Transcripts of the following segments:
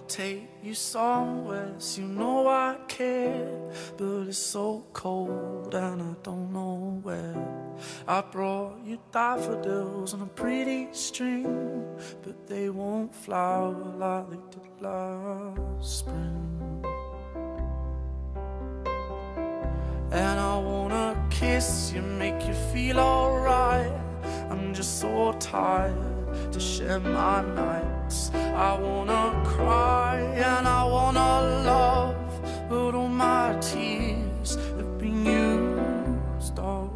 take you somewhere, so you know I care. But it's so cold and I don't know where. I brought you daffodils on a pretty string, but they won't flower like they did last spring. And I wanna kiss you, make you feel alright. I'm just so tired to share my nights. I wanna cry and I wanna love, but all my tears have been used up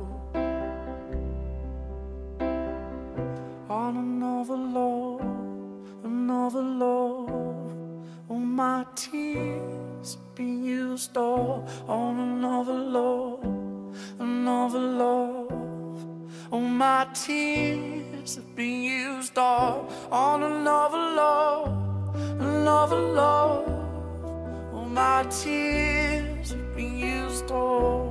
on another love, another love. All my tears have been used up on another love, another love. All my tears have been used up on another love, another love. All my tears have been used up.